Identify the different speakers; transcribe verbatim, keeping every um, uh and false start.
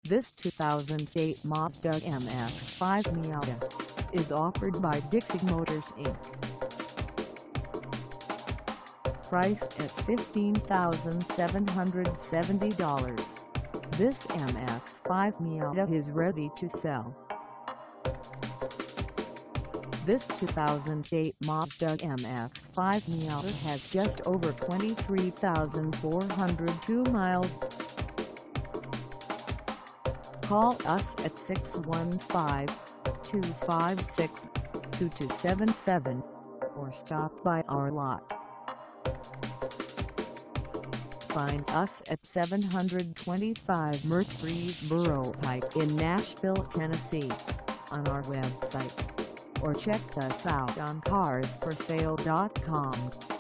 Speaker 1: This two thousand eight Mazda M X five Miata is offered by Dixie Motors Incorporated. Priced at fifteen thousand seven hundred seventy dollars, this M X five Miata is ready to sell. This two thousand eight Mazda M X five Miata has just over twenty-three thousand four hundred two miles. Call us at six one five, two five six, two two seven seven or stop by our lot. Find us at seven twenty-five Murfreesboro Pike in Nashville, Tennessee, on our website, or check us out on cars for sale dot com.